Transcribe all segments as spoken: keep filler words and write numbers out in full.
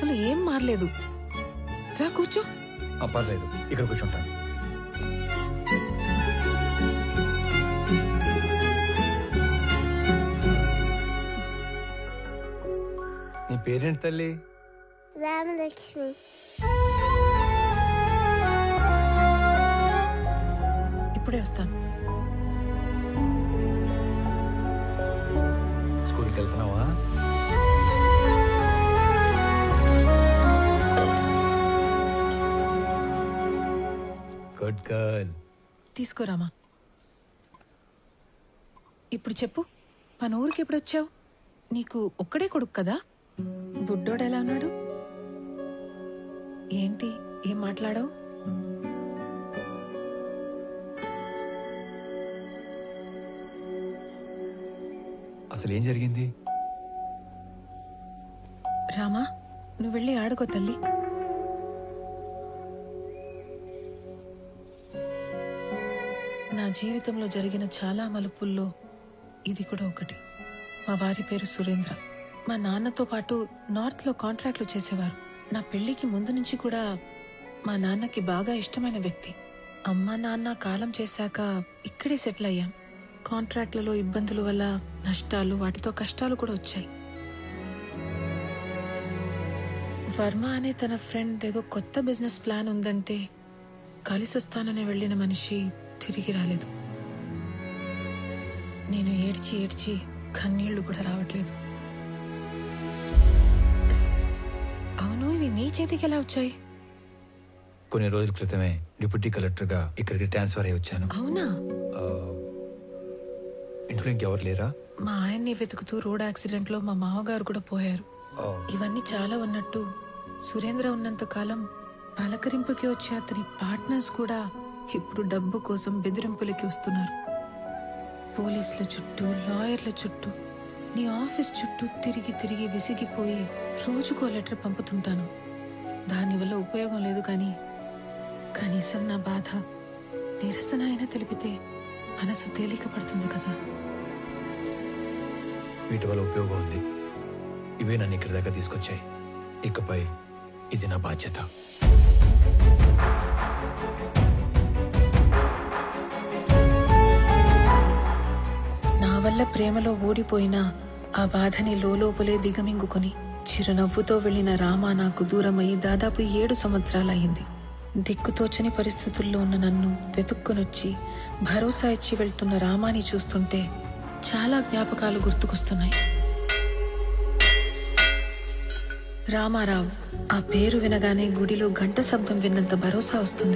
అసలు ఏం మారలేదు. రా కూర్చో. పర్లేదు, ఇక్కడ కూర్చుంటాను. నీ పేరేంటి తల్లి? రామలక్ష్మి. ఇప్పుడే వస్తాను. స్కూల్కి వెళ్తున్నావా? Good girl. తీసుకోరామా. ఇప్పుడు చెప్పు, మన ఊరికి ఎప్పుడు వచ్చావు? నీకు ఒక్కడే కొడుకు కదా? బుడ్డోడు ఎలా ఉన్నాడు? ఏంటి ఏం మాట్లాడావు? అసలు ఏం జరిగింది? రామా, నువ్వు వెళ్ళి ఆడుకో తల్లి. నా జీవితంలో జరిగిన చాలా మలుపుల్లో ఇది కూడా ఒకటి. మా వారి పేరు సురేంద్ర. మా నాన్నతో పాటు నార్త్ లో కాంట్రాక్ట్లు చేసేవారు. నా పెళ్లికి ముందు నుంచి కూడా మా నాన్నకి బాగా ఇష్టమైన వ్యక్తి. అమ్మ నాన్న కాలం చేశాక ఇక్కడే సెటిల్ అయ్యాం. కాంట్రాక్ట్లలో ఇబ్బందుల వల్ల నష్టాలు, వాటితో కష్టాలు కూడా వచ్చాయి. వర్మ అనే తన ఫ్రెండ్ ఏదో కొత్త బిజినెస్ ప్లాన్ ఉందంటే కలిసి వస్తానని వెళ్లిన మనిషి తిరిగి రాలేదు. నేను ఏడ్చి ఏడ్చి కన్నీళ్లు కూడా రావట్లేదు. అవును, ఇవి నీ చేతికి ఎలా వచ్చాయి? కొన్ని రోజుల క్రితమే డిప్యూటీ కలెక్టర్ గా ఇక్కడికి ట్రాన్స్ఫర్ అయ్యి వచ్చాను. అవునా? ఇంట్లో ఇంకెవరు లేరా? మా ఆయన్ని వెతుకుతూ రోడ్ యాక్సిడెంట్ లో మా మామగారు కూడా పోయారు. ఇవన్నీ చాలా ఉన్నట్టు సురేంద్ర ఉన్నంత కాలం పలకరింపుకి వచ్చే అతని పార్ట్నర్స్ కూడా ఇప్పుడు డబ్బు కోసం బెదిరింపులకి వస్తున్నారు. పోలీసుల చుట్టూ, లాయర్ల చుట్టూ, నీ ఆఫీస్ చుట్టూ తిరిగి తిరిగి విసిగిపోయి రోజుకో లెటర్ పంపుతుంటాను. దానివల్ల ఉపయోగం లేదు, కానీ కనీసం నా బాధ, నిరసన అయినా తెలిపితే మనసు తేలిక పడుతుంది కదా. వీటి వల్ల ఉపయోగం ఉంది. ఇవే నన్ను ఇక్కడి దాకా తీసుకొచ్చాయి. ఇకపై ఇది నా బాధ్యత. నా వల్ల ప్రేమలో ఓడిపోయిన ఆ బాధని లోలోపలే దిగమింగుకొని చిరునవ్వుతో వెళ్లిన రామ నాకు దూరమయ్యి దాదాపు ఏడు సంవత్సరాలయ్యింది. దిక్కుతోచని పరిస్థితుల్లో ఉన్న నన్ను వెతుక్కొనొచ్చి భరోసా ఇచ్చి వెళ్తున్న రామాని చూస్తుంటే చాలా జ్ఞాపకాలు గుర్తుకొస్తున్నాయి. రామారావు, ఆ పేరు వినగానే గుడిలో గంట శబ్దం విన్నంత భరోసా వస్తుంది.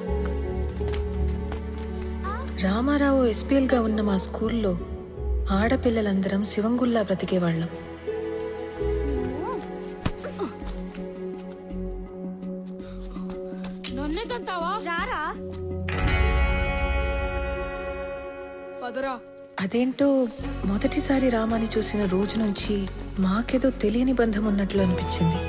రామారావు ఎస్పీఎల్ గా ఉన్న మా స్కూల్లో ఆడపిల్లలందరం శివంగుల్లా బ్రతికేవాళ్లం. అదేంటో మొదటిసారి రామాని చూసిన రోజు నుంచి మాకేదో తెలియని బంధం ఉన్నట్లు అనిపించింది.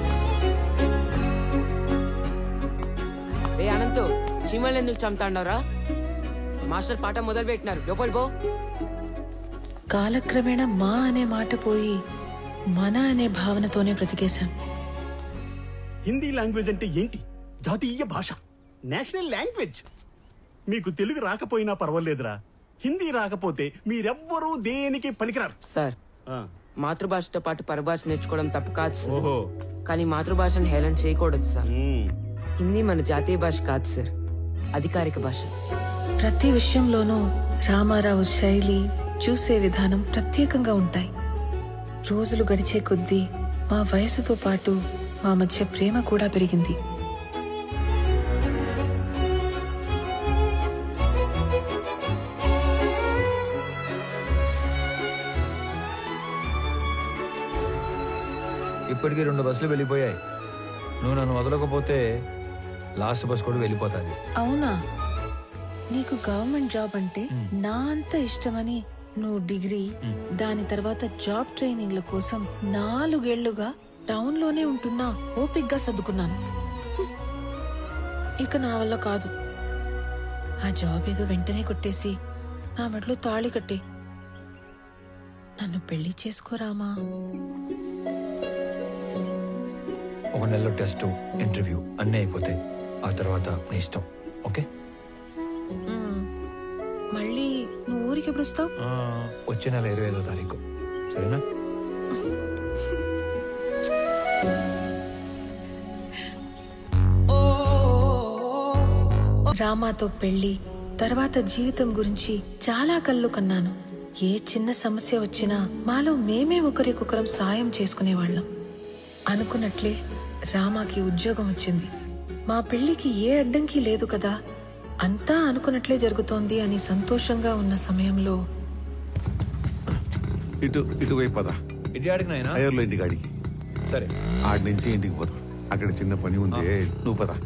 రే అనంతు, చీమల్ని ఎందుకు చంపుతాండవరా? మాస్టర్ పాట మొదలు పెట్టినారు, లోపలి పో. కాలక్రమేణా మా అనే మాట పోయి మన అనే భావనతోనే బ్రతికేశాం. హిందీ లాంగ్వేజ్ అంటే ఏంటి? జాతీయ భాష, నేషనల్ లాంగ్వేజ్. మీకు తెలుగు రాకపోయినా పర్వాలేదురా, హిందీ రాకపోతే మీరెవ్వరూ దేనికి పనికిరారు. సార్, మాతృభాషతో పాటు పరభాష నేర్చుకోవడం తప్పు కాదు సార్. కానీ మాతృభాషను హేళన చేయకూడదు సార్. హిందీ మన జాతీయ భాష కాదు సార్, అధికారిక భాష. ప్రతి విషయంలోనూ రామారావు శైలి, చూసే విధానం ప్రత్యేకంగా ఉంటాయి. రోజులు గడిచే కొద్దీ మా వయసుతో పాటు మా మధ్య ప్రేమ కూడా పెరిగింది. ఇప్పటికీ రెండు బస్సులు వెళ్ళిపోయాయి. నువ్వు నన్ను వదలకపోతే లాస్ట్ బస్ కూడా వెళ్ళిపోతుంది. అవునా? నీకు గవర్నమెంట్ జాబ్ అంటే నా అంత ఇష్టమని నువ్వు డిగ్రీ, దాని తర్వాత జాబ్ ట్రైనింగ్ల కోసం నాలుగేళ్లుగా టౌన్ లోనే ఉంటున్నా ఓపిగ్గా సర్దుకున్నాను. ఇక నా వల్ల కాదు. ఆ జాబ్ ఏదో వెంటనే కొట్టేసి నా మెడలో తాళి కట్టి నన్ను పెళ్లి చేసుకోరామా? ఒక నెలలో టెస్ట్ ఇంటర్వ్యూ అన్నీ అయిపోతాయి. ఆ తర్వాత నీ ఇష్టం. ఓకే? మ్మ్. మళ్ళీ నువ్వు ఊరికి ఎప్పుడు వస్తావు? వచ్చే నెల ఇరవై ఐదో తారీఖు. సరేనా? రామాతో పెళ్లి తర్వాత జీవితం గురించి చాలా కళ్ళు కన్నాను. ఏ చిన్న సమస్య వచ్చినా మాలో మేమే ఒకరికొకరం సాయం చేసుకునేవాళ్ళం. అనుకున్నట్లే రామాకి ఉద్యోగం వచ్చింది. మా పెళ్లికి ఏ అడ్డంకి లేదు కదా, అంతా అనుకున్నట్లే జరుగుతోంది అని సంతోషంగా ఉన్న సమయంలో ఇటు ఇటువైపు పద. ఇటు ఆడికి నాయనా? అయ్యర్లో ఇంటికి ఆడికి. సరే. ఆడి నుంచి ఇంటికి పోదాం. అక్కడ చిన్న పని ఉంది, నువ్వు పద.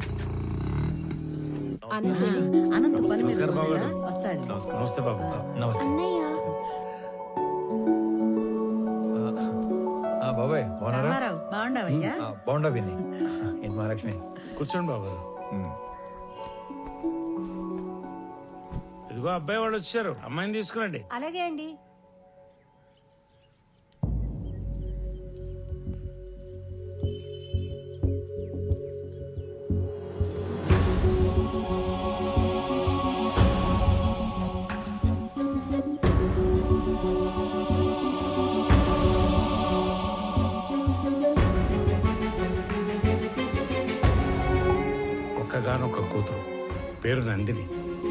అనంత పని మీద వచ్చాడు. నమస్తే బాబు. నమస్తే అన్నయ్య బాబాయ్. బాగున్నారా? రామారావు బాగుండవయ్యా? బాగుండా విని. ఏంటి మహాలక్ష్మి? కూర్చోండి బాబు. ఇదిగో అబ్బాయి వాళ్ళు వచ్చారు, అమ్మాయిని తీసుకురండి. అలాగే అండి. ఒక్కగానొక్క కూతురు, పేరు నందిని.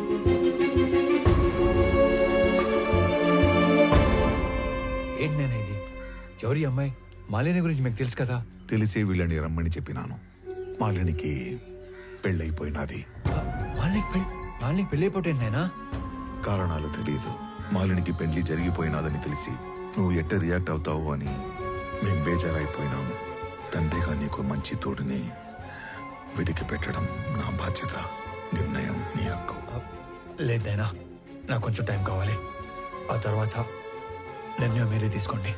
ఏంటి నేను ఇది? ఎవరి అమ్మాయి? మాలిని గురించి మీకు తెలుసు కదా? తెలిసే వీళ్ళని రమ్మని చెప్పినాను. మాలినికి పెళ్ళైపోయినది. మాలినికి పెళ్ళి మాలినికి పెళ్ళైపోయింది నాయనా? కారణాలు తెలియదు. మాలినికి పెళ్లి జరిగిపోయినాదని తెలిసి నువ్వు ఎట్ట రియాక్ట్ అవుతావు అని మేం బేజారైపోయినాము. తండ్రిగా నీకు మంచి తోడుని వెతికి పెట్టడం నా బాధ్యత. నిర్ణయం నీ హక్కు. లేదు నాయనా, నాకు కొంచెం టైం కావాలి. ఆ తర్వాత నిర్ణయం మీరే తీసుకోండి.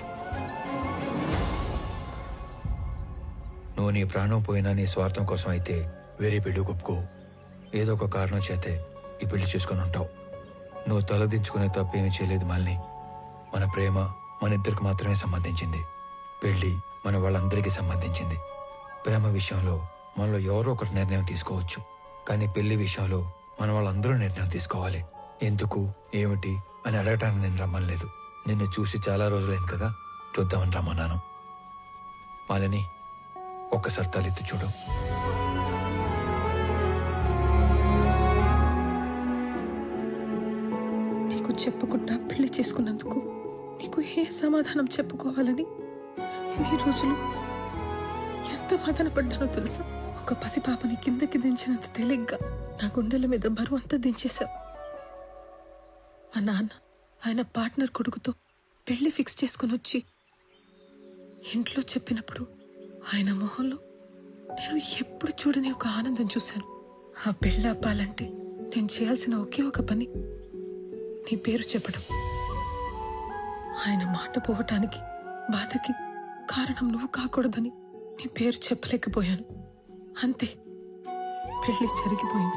నువ్వు నీ ప్రాణం పోయినా నీ స్వార్థం కోసం అయితే వేరే పెళ్లి ఒప్పుకో. ఏదో ఒక కారణం చేతే ఈ పెళ్లి చేసుకుని ఉంటావు. నువ్వు తలదించుకునే తప్పేమీ చేయలేదు మాలిని. మన ప్రేమ మన ఇద్దరికి మాత్రమే సంబంధించింది. పెళ్లి మన వాళ్ళందరికీ సంబంధించింది. ప్రేమ విషయంలో మనలో ఎవరో ఒకరు నిర్ణయం తీసుకోవచ్చు, కానీ పెళ్లి విషయంలో మన వాళ్ళందరూ నిర్ణయం తీసుకోవాలి. ఎందుకు ఏమిటి అని అడగటానికి నేను రమ్మలేదు. నిన్ను చూసి చాలా రోజులైంది కదా, చూద్దామని రమ్మన్నాను. మాలిని, ఒక్కసారి తలెత్తి చూడు. నీకు చెప్పకుండా పెళ్లి చేసుకున్నందుకు నీకు ఏ సమాధానం చెప్పుకోవాలని ఇన్ని రోజులు ఎంత మదన పడ్డానో తెలుసా? ఒక పసిపాపని కిందకి దించినంత తేలిగ్గా నా గుండెల మీద బరువు అంతా దించేశావు. మా నాన్న ఆయన పార్ట్నర్ కొడుకుతో పెళ్లి ఫిక్స్ చేసుకుని వచ్చి ఇంట్లో చెప్పినప్పుడు ఆయన మొహంలో నేను ఎప్పుడు చూడని ఒక ఆనందం చూశాను. ఆ పెళ్ళి అప్పాలంటే నేను చేయాల్సిన ఒకే ఒక పని నీ పేరు చెప్పడం. ఆయన మాట పోవటానికి బాధకి కారణం నువ్వు కాకూడదని నీ పేరు చెప్పలేకపోయాను. అంతే, పెళ్లి జరిగిపోయింది.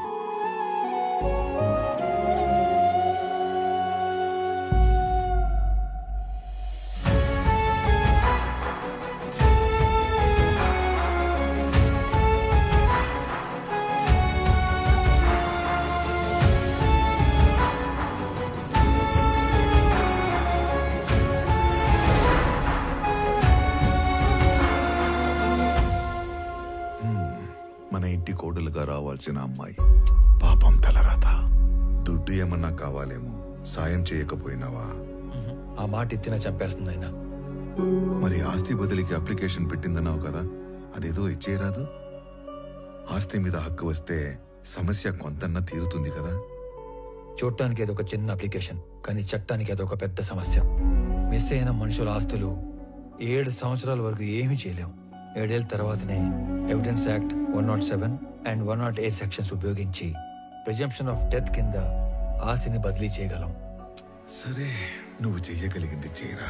కోడలుగా రావాల్సిన అమ్మాయి పాపం తలరాత. దుడ్డు ఏమన్నా కావాలేమో, సాయం చేయకపోయినావా? ఆ మాట ఎత్తినా చంపేస్తుంది ఆయన. మరి ఆస్తి బదిలీకి అప్లికేషన్ పెట్టిందన్నావు కదా, అదేదో ఇచ్చేయరాదు? ఆస్తి మీద హక్కు వస్తే సమస్య కొంతన్నా తీరుతుంది కదా. చూడటానికి ఏదో ఒక చిన్న అప్లికేషన్, కానీ చట్టానికి అదొక పెద్ద సమస్య. మిస్ అయిన మనుషుల ఆస్తులు ఏడు సంవత్సరాల వరకు ఏమీ చేయలేం. ఏడేళ్ల తర్వాతనే evidence act one nought seven and one nought eight sections ఉపయోగించి ప్రిజంప్షన్ ఆఫ్ డెత్ కింద ఆస్తిని బదిలీ చేయగలం. సరే, నువ్వు చెయ్యగలిగింది చేయరా.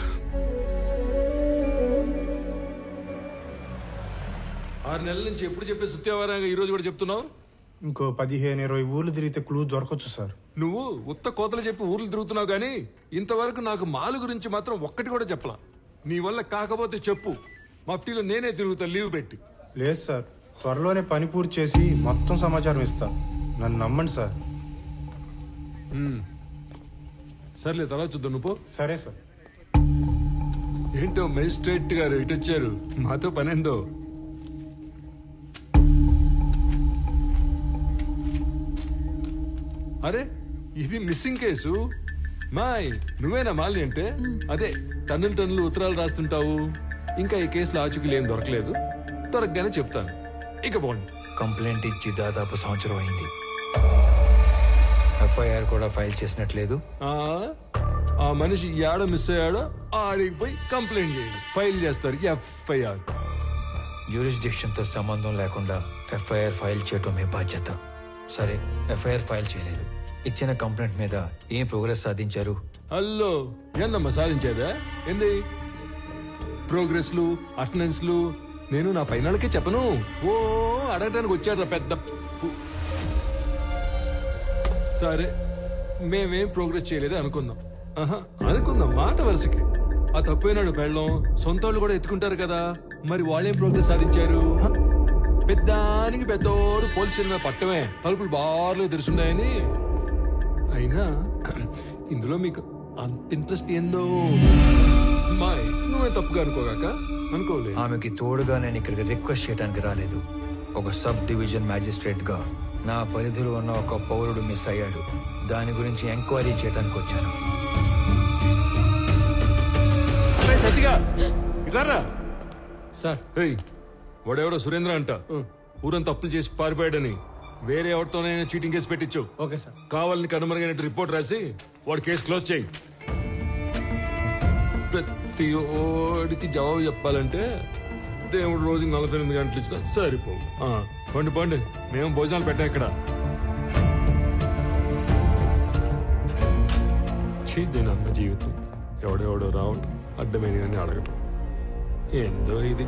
ఆరు నెలల నుంచి ఎప్పుడు చెప్పే సుత్యావారంగా ఈ రోజు కూడా చెప్తున్నావు? ఇంకో పదిహేను ఇరవై ఊర్లు తిరిగితే క్లూ దొరకచ్చు సార్. నువ్వు ఉత్త కోతలు చెప్పి ఊర్లు తిరుగుతున్నావు కానీ ఇంతవరకు నాకు మాలు గురించి మాత్రం ఒక్కటి కూడా చెప్పలా. నీ వల్ల కాకపోతే చెప్పు, మఫ్టీలో నేనే తిరుగుతా లీవ్ పెట్టి. లేదు సార్, త్వరలోనే పని పూర్తి చేసి మొత్తం సమాచారం ఇస్తా. నన్ను నమ్మండి సార్. ఉమ్. సర్లే తర్వాత చూద్దాం నువ్వు పో. సరే సార్. ఏంటో మెజిస్ట్రేట్ గారు ఇటు వచ్చారు, మాతో పనేందో. అరే ఇది మిస్సింగ్ కేసు. మాయ్ నువ్వేనా మాలి అంటే? అదే టన్నులు టన్నులు ఉత్తరాలు రాస్తుంటావు. ఇంకా ఈ కేసులో ఆచూకీలు ఏం దొరకలేదు, దొరకగానే చెప్తాను. ఇక పోండి. కంప్లైంట్ ఇచ్చి దాదాపు సంవత్సరం అయింది. ఎఫ్ఐఆర్ కూడా ఫైల్ చేసినట్లేదు. ఆ ఆ మనిషి ఏడో మిస్ అయ్యాడో ఆడికి పోయి కంప్లైంట్ చేయండి, ఫైల్ చేస్తారు ఎఫ్ఐఆర్. జ్యూరిస్డిక్షన్ తో సంబంధం లేకుండా ఎఫ్ఐఆర్ ఫైల్ చేయటం మీ బాధ్యత. సరే, ఎఫ్ఐఆర్ ఫైల్ చేయలేదు. ఇచ్చిన కంప్లైంట్ మీద ఏం ప్రోగ్రెస్ సాధించారు? హలో ఏందమ్మా సాధించేదా? ఏంది ప్రోగ్రెస్లు అటెండెన్స్లు నేను నా పైనకే చెప్పను. ఓ అడగటానికి వచ్చాడు పెద్ద పు- సరే మేమేం ప్రోగ్రెస్ చేయలేదు అనుకుందాం. ఆహా అనుకుందాం మాట వరుసకి. ఆ తప్పైనాడు పెళ్ళం సొంత వాళ్ళు కూడా ఎత్తుకుంటారు కదా, మరి వాళ్ళేం ప్రోగ్రెస్ సాధించారు? హ? పెద్దానికి పెద్దోడు పోలీస్ స్టేషన్ పట్టమే, తలుపులు బార్లు తెరుచున్నాయని. అయినా ఇందులో మీకు అంత ఇంట్రెస్ట్ ఏందో మాయ్, నువ్వే తప్పుగా అనుకోగాక. అనుకోలే. ఆమెకి తోడుగా నేను ఇక్కడికి రిక్వెస్ట్ చేయడానికి రాలేదు. ఒక సబ్ డివిజన్ మ్యాజిస్ట్రేట్ గా నా పరిధిలో ఉన్న ఒక పౌరుడు మిస్ అయ్యాడు, దాని గురించి ఎంక్వైరీ చేయడానికి వచ్చాను. సత్తిగా ఇట్లారా సార్. వాడెవడో సురేంద్ర అంట, ఊరంతా అప్పులు చేసి పారిపోయాడని వేరే ఎవరితోనైనా చీటింగ్ కేసు పెట్టించు. Okay sir. కావాలని కనుమరుగైనట్టు రిపోర్ట్ రాసి వాడు కేసు క్లోజ్ చేయి. ప్రతి ఓడికి జవాబు చెప్పాలంటే దేవుడు రోజుకి నలభై ఎనిమిది గంటలు ఇచ్చినా సరిపోవు. ఆ, పండి పండి మేము భోజనాలు పెట్టాం ఇక్కడ. దీని అన్న జీవితం ఎవడెవడో రావటం, అడ్డమైన అడగటం, ఏందో ఇది.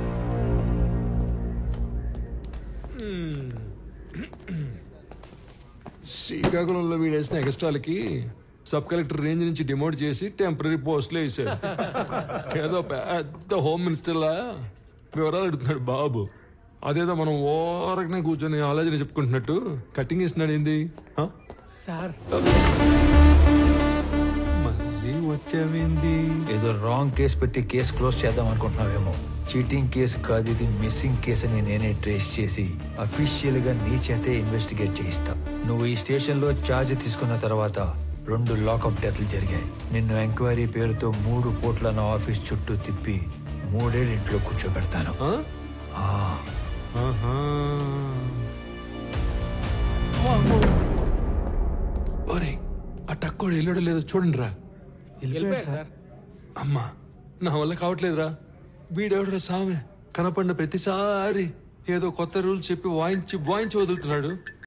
శ్రీకాకుళంలో వీడేసిన ఎక్స్ట్రాలకి సబ్ కలెక్టర్ రేంజ్ నుంచి డిమోట్ చేసి టెంపరీ పోస్టులు వేసాడు. ఏదో పెద్ద హోమ్ మినిస్టర్లా వివరాలు అడుగుతున్నాడు బాబు. అదేదో మనం ఓరకనే కూర్చొని ఆలోచన చెప్పుకుంటున్నట్టు కటింగ్ ఇస్తున్నాడు. ఏంది సార్? మళ్ళీ వచ్చావేంది? ఏదో రాంగ్ కేసు పెట్టి కేసు క్లోజ్ చేద్దాం అనుకుంటున్నావేమో. చీటింగ్ కేసు కాదు ఇది, మిస్సింగ్ కేసు అని నేనే ట్రేస్ చేసి అఫీషియల్ గా నీ చేతే ఇన్వెస్టిగేట్ చేయిస్తా. నువ్వు ఈ స్టేషన్ లో ఛార్జ్ తీసుకున్న తర్వాత రెండు లాకప్ డెత్లు జరిగాయి. నిన్ను ఎంక్వైరీ పేరుతో మూడు పూట్ల నా ఆఫీస్ చుట్టూ తిప్పి మూడేళ్ళు ఇంట్లో కూర్చోబెడతాను. ఒరే ఆ టక్కోడు వెళ్ళాడో లేదో చూడండి రా. అమ్మా నా వల్ల కావట్లేదురా. వీడెవడరా సామె, కనపడిన ప్రతిసారి ఏదో కొత్త రూల్ చెప్పి వాయించి వాయించి వదులుతున్నాడు.